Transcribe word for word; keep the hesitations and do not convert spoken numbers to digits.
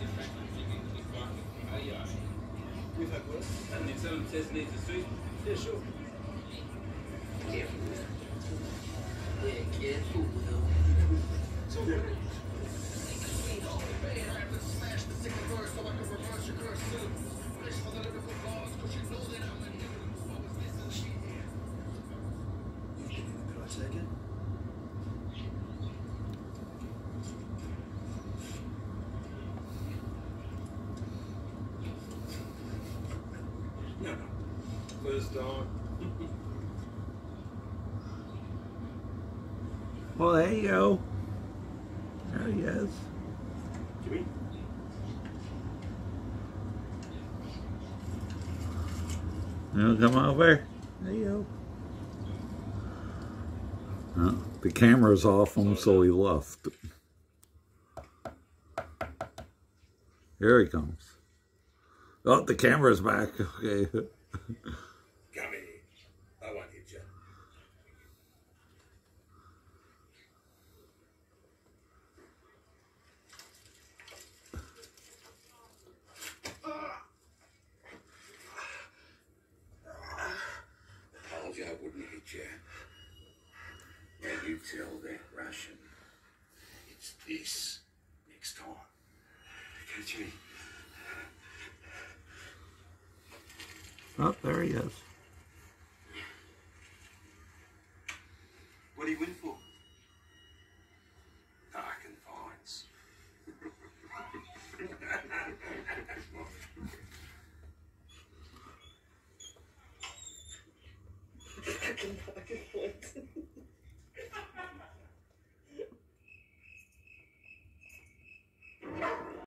We've had worse. And if someone says needs a suit, Yeah, sure. careful. Yeah, careful. It's all good. Second. No, no. First dog. Well, there you go. There he is. Jimmy? You come over. There you go. Uh, the camera's off him, so he left. Here he comes. Oh, the camera's back. Okay. Come here. I won't hit you. I told you I wouldn't hit you. And you tell that Russian it's this next time. Okay, Jimmy. Oh, there he is.